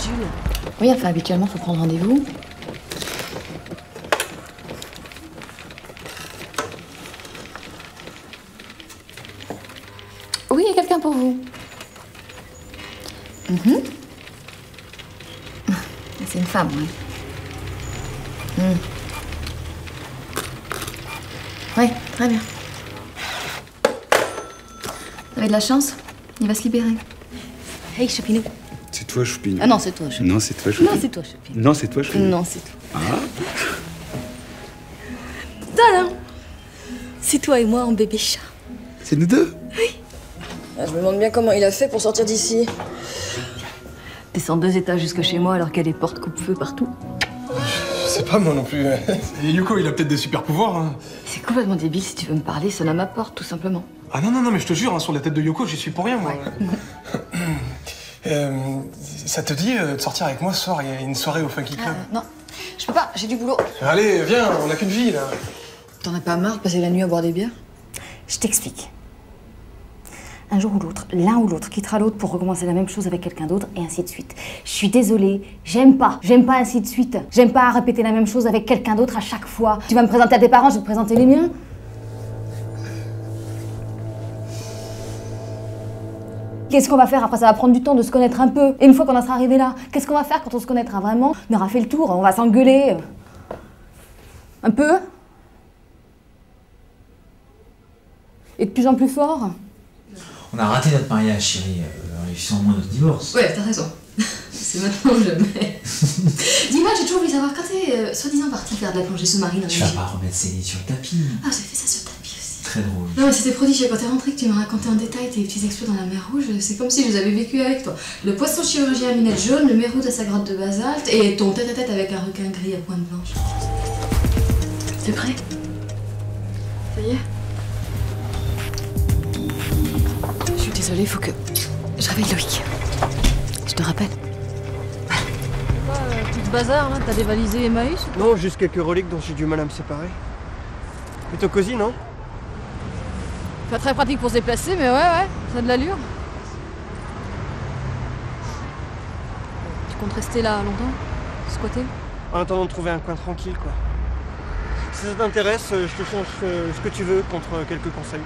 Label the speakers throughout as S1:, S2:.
S1: Jules. Oui, enfin, habituellement, faut prendre rendez-vous. Oui, il y a quelqu'un pour vous. C'est une femme, oui. Oui, très bien. Vous avez de la chance, il va se libérer. Hey, Choupinou.
S2: C'est toi, Choupinou.
S1: Ah non, c'est toi, Choupinou.
S2: Non, c'est toi, Choupinou.
S1: Non, c'est toi, Choupinou.
S2: Non, c'est toi, Choupinou.
S1: Non, c'est toi.
S2: Ah.
S1: Tada! C'est toi et moi en bébé chat.
S2: C'est nous deux?
S1: Oui. Je me demande bien comment il a fait pour sortir d'ici. Descendre 2 étages jusque chez moi alors qu'il y a des portes coupe-feu partout.
S3: Je sais pas, moi non plus. Et Yoko, il a peut-être des super pouvoirs. Hein.
S1: C'est complètement débile, si tu veux me parler, sonne à ma porte, tout simplement.
S3: Ah non, non, non, mais je te jure, hein, sur la tête de Yoko, j'y suis pour rien, moi. Ouais. Ça te dit de sortir avec moi ce soir? Il y a une soirée au Funky Club.
S1: Non, je peux pas, j'ai du boulot.
S3: Allez, viens, on a qu'une vie, là.
S1: T'en as pas marre de passer la nuit à boire des bières?
S4: Je t'explique. Un jour ou l'autre, l'un ou l'autre quittera l'autre pour recommencer la même chose avec quelqu'un d'autre, et ainsi de suite. Je suis désolée, j'aime pas ainsi de suite. J'aime pas répéter la même chose avec quelqu'un d'autre à chaque fois. Tu vas me présenter à tes parents, je vais te présenter les miens. Qu'est-ce qu'on va faire après? Ça va prendre du temps de se connaître un peu. Et une fois qu'on en sera arrivé là, qu'est-ce qu'on va faire quand on se connaîtra vraiment? On aura fait le tour, on va s'engueuler. Un peu. Et de plus en plus fort.
S5: On a raté notre mariage, chérie. Réussissons au moins notre divorce.
S1: Ouais, t'as raison. C'est maintenant ou jamais. Dis-moi, j'ai toujours voulu savoir, quand t'es soi-disant parti faire de la plongée sous-marine...
S5: Tu vas pas remettre Céline sur le tapis.
S1: Ah, j'ai fait ça sur le tapis aussi.
S5: Très drôle.
S1: Non, mais c'était prodigieux. Quand t'es rentré, que tu m'as raconté en détail tes petits exploits dans la mer Rouge, c'est comme si je les avais vécus avec toi. Le poisson chirurgien à lunettes jaunes, le mérou à sa grotte de basalte, et ton tête-à-tête avec un requin gris à pointe blanche. T'es prêt? Ça y est? Je suis désolée, il faut que je réveille Loïc. Je te rappelle.
S6: Tout ce bazar, là, t'as dévalisé Emmaüs?
S7: Non, juste quelques reliques dont j'ai du mal à me séparer. Plutôt cosy, non?
S6: Pas très pratique pour se déplacer, mais ouais, ça a de l'allure. Tu comptes rester là longtemps? Squatter?
S7: En attendant de trouver un coin tranquille, quoi. Si ça t'intéresse, je te change ce que tu veux contre quelques conseils.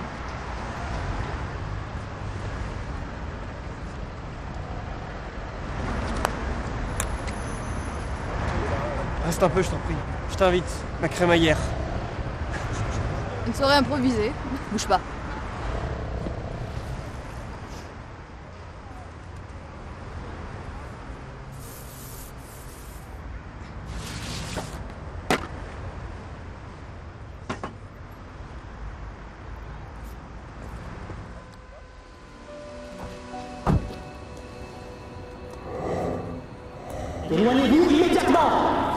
S7: Reste un peu, je t'en prie. Je t'invite, ma crémaillère.
S6: Une soirée improvisée. Bouge pas.
S8: Éloignez-vous immédiatement!